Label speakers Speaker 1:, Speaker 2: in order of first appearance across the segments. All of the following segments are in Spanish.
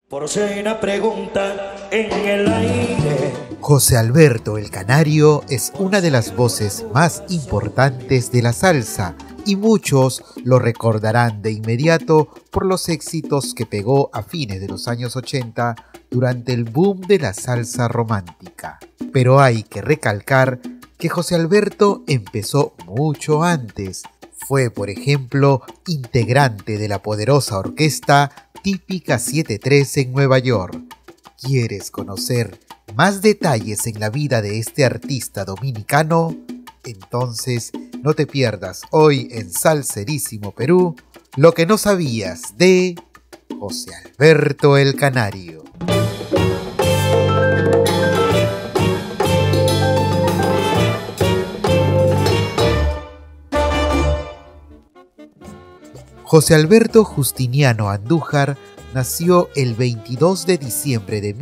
Speaker 1: Por si hay una pregunta en el aire.
Speaker 2: José Alberto el Canario es una de las voces más importantes de la salsa y muchos lo recordarán de inmediato por los éxitos que pegó a fines de los años 80 durante el boom de la salsa romántica. Pero hay que recalcar que José Alberto empezó mucho antes. Fue, por ejemplo, integrante de la poderosa orquesta Típica 73 en Nueva York. ¿Quieres conocer más detalles en la vida de este artista dominicano? Entonces no te pierdas hoy en Salserísimo Perú lo que no sabías de José Alberto el Canario. José Alberto Justiniano Andújar nació el 22 de diciembre de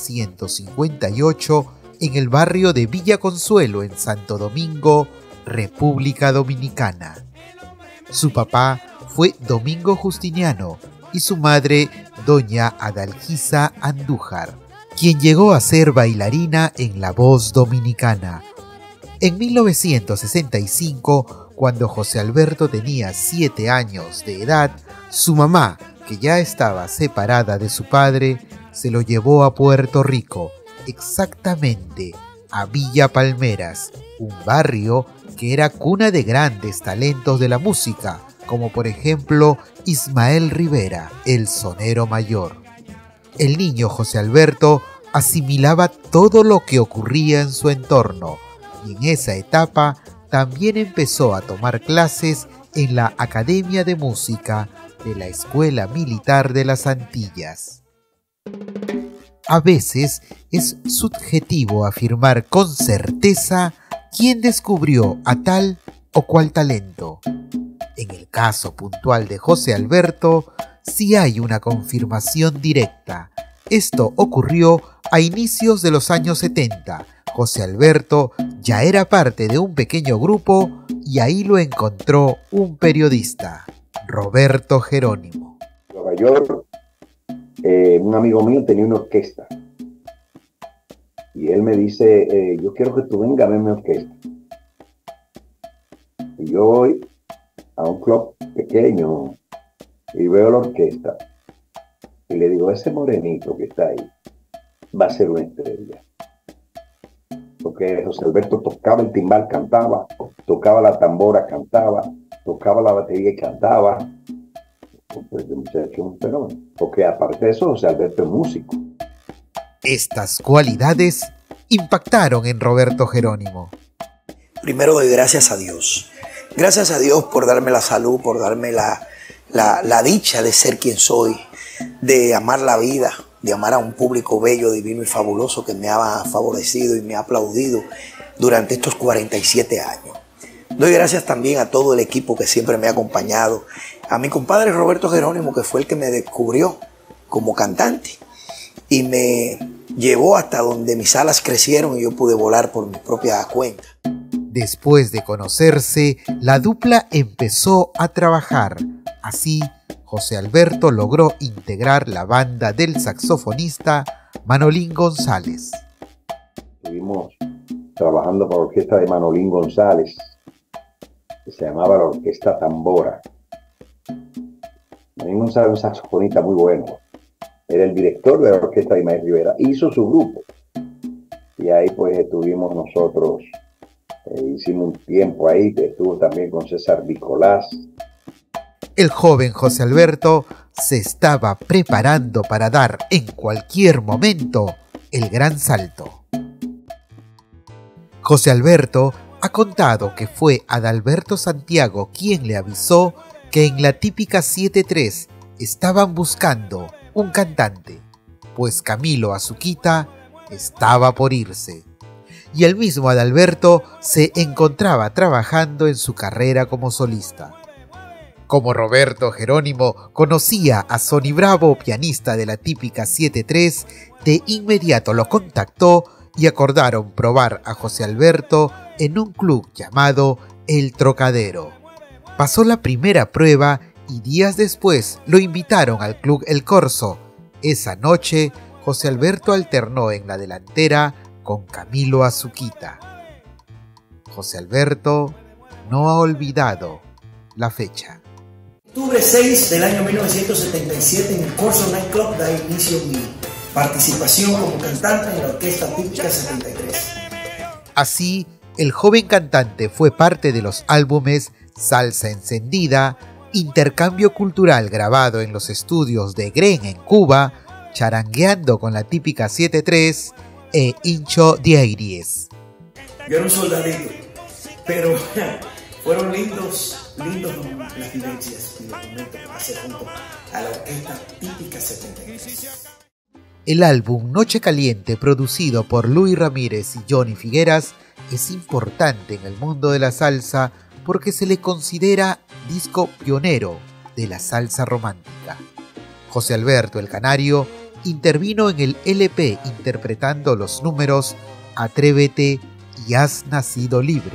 Speaker 2: 1958 en el barrio de Villa Consuelo, en Santo Domingo, República Dominicana. Su papá fue Domingo Justiniano y su madre, doña Adalgisa Andújar, quien llegó a ser bailarina en La Voz Dominicana. En 1965, cuando José Alberto tenía 7 años de edad, su mamá, que ya estaba separada de su padre, se lo llevó a Puerto Rico, exactamente a Villa Palmeras, un barrio que era cuna de grandes talentos de la música, como por ejemplo Ismael Rivera, el sonero mayor. El niño José Alberto asimilaba todo lo que ocurría en su entorno, y en esa etapa también empezó a tomar clases en la Academia de Música de la Escuela Militar de las Antillas. A veces es subjetivo afirmar con certeza quién descubrió a tal o cual talento. En el caso puntual de José Alberto, sí hay una confirmación directa. Esto ocurrió a inicios de los años 70. José Alberto ya era parte de un pequeño grupo y ahí lo encontró un periodista, Roberto Jerónimo.
Speaker 3: En Nueva York, un amigo mío tenía una orquesta y él me dice, yo quiero que tú vengas a ver mi orquesta. Y yo voy a un club pequeño y veo la orquesta y le digo, ese morenito que está ahí va a ser una estrella. Porque José Alberto tocaba el timbal, cantaba, tocaba la tambora, cantaba, tocaba la batería y cantaba. Pues el muchacho es un fenómeno. Porque aparte de eso, José Alberto es músico.
Speaker 2: Estas cualidades impactaron en Roberto Jerónimo.
Speaker 4: Primero doy gracias a Dios. Gracias a Dios por darme la salud, por darme la dicha de ser quien soy, de amar la vida, de amar a un público bello, divino y fabuloso que me ha favorecido y me ha aplaudido durante estos 47 años. Doy gracias también a todo el equipo que siempre me ha acompañado, a mi compadre Roberto Jerónimo, que fue el que me descubrió como cantante y me llevó hasta donde mis alas crecieron y yo pude volar por mi propia cuenta.
Speaker 2: Después de conocerse, la dupla empezó a trabajar. Así, José Alberto logró integrar la banda del saxofonista Manolín González.
Speaker 3: Estuvimos trabajando con la orquesta de Manolín González, que se llamaba la Orquesta Tambora. Manolín González es un saxofonista muy bueno. Era el director de la orquesta de Ismael Rivera. Hizo su grupo. Y ahí pues estuvimos nosotros. Hicimos un tiempo ahí. Estuvo también con César Nicolás.
Speaker 2: El joven José Alberto se estaba preparando para dar en cualquier momento el gran salto. José Alberto ha contado que fue Adalberto Santiago quien le avisó que en la Típica 73 estaban buscando un cantante, pues Camilo Azuquita estaba por irse. Y el mismo Adalberto se encontraba trabajando en su carrera como solista. Como Roberto Jerónimo conocía a Sonny Bravo, pianista de la Típica 73, de inmediato lo contactó y acordaron probar a José Alberto en un club llamado El Trocadero. Pasó la primera prueba y días después lo invitaron al club El Corso, Esa noche, José Alberto alternó en la delantera con Camilo Azuquita. José Alberto no ha olvidado la fecha.
Speaker 4: Octubre 6 del año 1977 en el Corso Night Club da inicio mi participación como cantante en la Orquesta Típica 73.
Speaker 2: Así, el joven cantante fue parte de los álbumes Salsa Encendida, Intercambio Cultural grabado en los estudios de Gren en Cuba, Charangueando con la Típica 73 e Hincho Diaries.
Speaker 4: Yo era un soldadito, pero fueron lindos las vivencias y los momentos que pasé junto a la Orquesta Típica 73.
Speaker 2: El álbum Noche Caliente, producido por Luis Ramírez y Johnny Figueras, es importante en el mundo de la salsa porque se le considera disco pionero de la salsa romántica. José Alberto el Canario intervino en el LP interpretando los números Atrévete y Has Nacido Libre.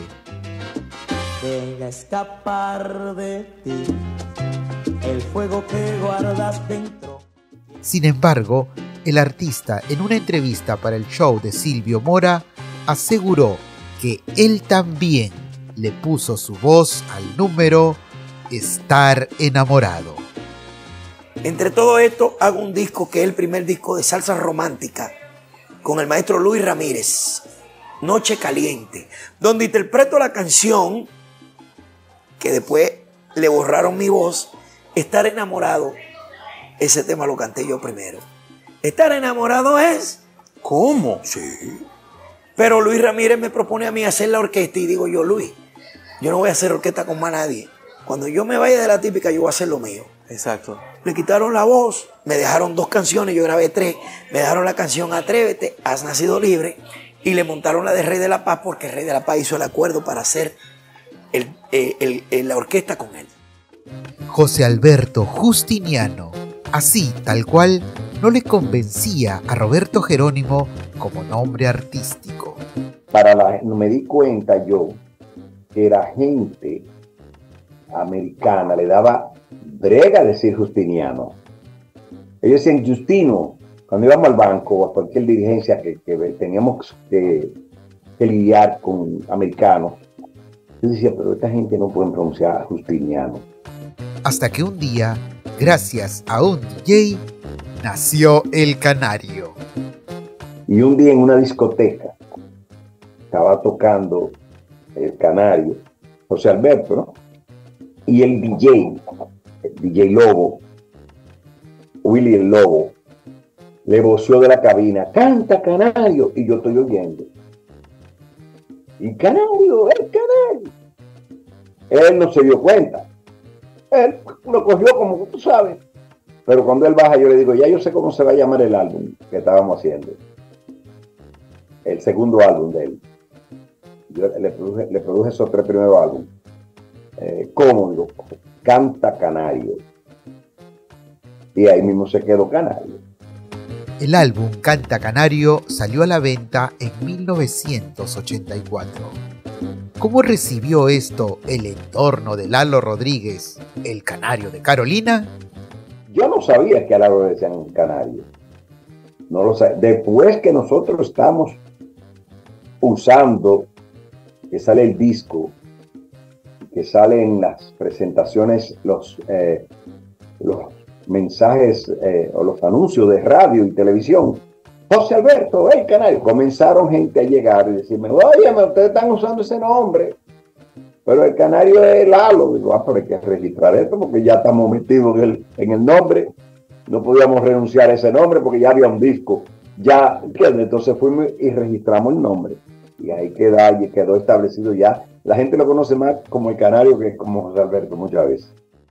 Speaker 1: Deja escapar de ti el fuego que guardas dentro.
Speaker 2: Sin embargo, el artista en una entrevista para el show de Silvio Mora aseguró que él también le puso su voz al número Estar Enamorado.
Speaker 4: Entre todo esto hago un disco que es el primer disco de salsa romántica con el maestro Luis Ramírez, Noche Caliente, donde interpreto la canción que después le borraron mi voz, Estar Enamorado. Ese tema lo canté yo primero. Estar enamorado es...
Speaker 5: ¿Cómo?
Speaker 4: Sí. Pero Luis Ramírez me propone a mí hacer la orquesta y digo yo, Luis, yo no voy a hacer orquesta con más nadie. Cuando yo me vaya de la Típica, yo voy a hacer lo mío.
Speaker 5: Exacto.
Speaker 4: Le quitaron la voz, me dejaron 2 canciones, yo grabé 3. Me dejaron la canción Atrévete, Has Nacido Libre, y le montaron la de Rey de la Paz porque el Rey de la Paz hizo el acuerdo para hacer la orquesta con él.
Speaker 2: José Alberto Justiniano, así tal cual, no le convencía a Roberto Jerónimo como nombre artístico.
Speaker 3: Me di cuenta yo que la gente americana le daba brega decir Justiniano. Ellos decían Justino. Cuando íbamos al banco o a cualquier dirigencia que teníamos que lidiar con americanos, yo decía, pero esta gente no puede pronunciar Justiniano.
Speaker 2: Hasta que un día, gracias a un DJ, nació El Canario.
Speaker 3: Y un día en una discoteca estaba tocando El Canario, José Alberto, ¿no? Y el DJ Lobo, Willy el Lobo, le voció de la cabina, canta Canario, y yo estoy oyendo. Y Canario, el Canario. Él no se dio cuenta. Él lo cogió como tú sabes. Pero cuando él baja, yo le digo, ya yo sé cómo se va a llamar el álbum que estábamos haciendo. El segundo álbum de él. Yo le produje esos 3 primeros álbumes. ¿Cómo? Digo, canta Canario. Y ahí mismo se quedó Canario.
Speaker 2: El álbum Canta Canario salió a la venta en 1984. ¿Cómo recibió esto el entorno de Lalo Rodríguez, el Canario de Carolina?
Speaker 3: Yo no sabía que a Lalo le decían Canario. No lo sabía. Después que nosotros estamos usando, que sale el disco, que salen las presentaciones, los mensajes o los anuncios de radio y televisión, José Alberto, el Canario, comenzaron gente a llegar y decirme, oye, ustedes están usando ese nombre, pero el Canario es Lalo. Digo, pero hay que registrar esto porque ya estamos metidos en el nombre, no podíamos renunciar a ese nombre porque ya había un disco, ya, entonces fuimos y registramos el nombre, y ahí quedó establecido ya. La gente lo conoce más como el Canario que como José Alberto muchas veces.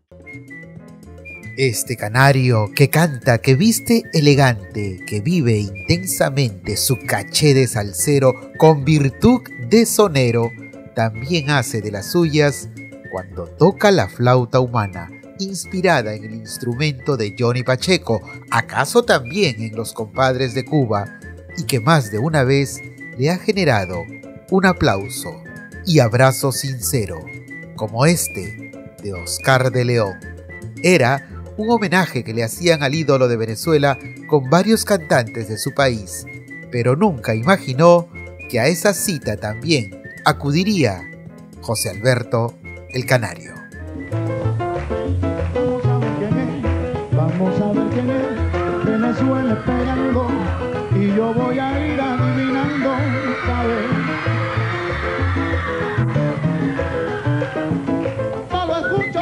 Speaker 2: Este canario que canta, que viste elegante, que vive intensamente su caché de salsero con virtud de sonero, también hace de las suyas cuando toca la flauta humana, inspirada en el instrumento de Johnny Pacheco, acaso también en Los Compadres de Cuba, y que más de una vez le ha generado un aplauso y abrazo sincero, como este de Oscar de León. Era un homenaje que le hacían al ídolo de Venezuela con varios cantantes de su país, pero nunca imaginó que a esa cita también acudiría José Alberto el Canario.
Speaker 5: Vamos a ver quién es, Venezuela esperando, y yo voy a ir adivinando, ¿sabes? No lo escucho.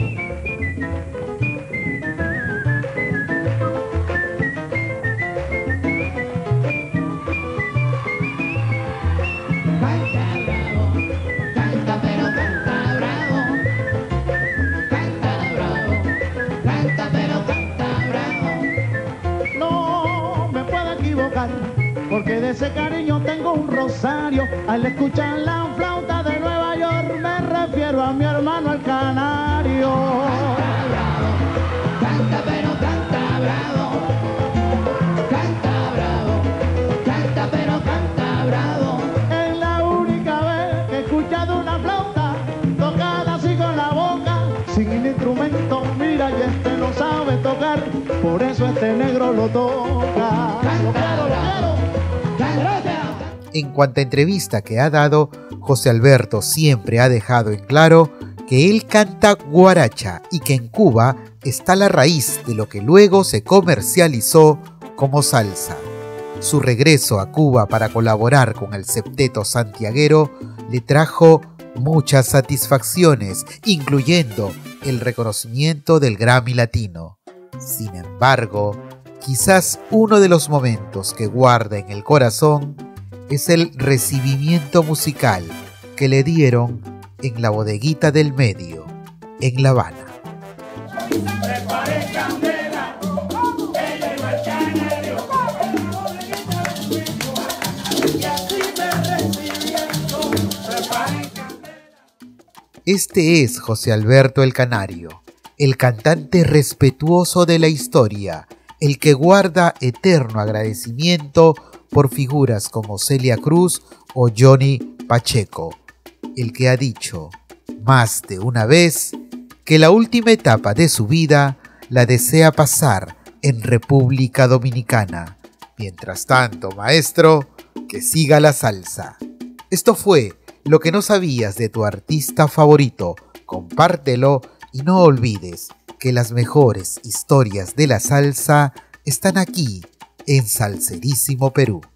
Speaker 5: Porque de ese cariño tengo un rosario. Al escuchar la flauta de Nueva York me refiero a mi hermano el Canario. Canta bravo, canta pero canta bravo. Canta bravo, canta pero canta bravo. Es la única vez que he escuchado una flauta tocada así con la boca, sin el instrumento. Mira, y este no sabe tocar, por eso este negro lo toca. Lo quiero.
Speaker 2: En cuanta entrevista que ha dado, José Alberto siempre ha dejado en claro que él canta guaracha y que en Cuba está la raíz de lo que luego se comercializó como salsa. Su regreso a Cuba para colaborar con el septeto santiaguero le trajo muchas satisfacciones, incluyendo el reconocimiento del Grammy Latino. Sin embargo, quizás uno de los momentos que guarda en el corazón es el recibimiento musical que le dieron en la bodeguita del medio, en La Habana. Este es José Alberto el Canario, el cantante respetuoso de la historia, el que guarda eterno agradecimiento por figuras como Celia Cruz o Johnny Pacheco, el que ha dicho más de una vez que la última etapa de su vida la desea pasar en República Dominicana. Mientras tanto, maestro, que siga la salsa. Esto fue Lo que no sabías de tu artista favorito. Compártelo y no olvides que las mejores historias de la salsa están aquí en Salserísimo Perú.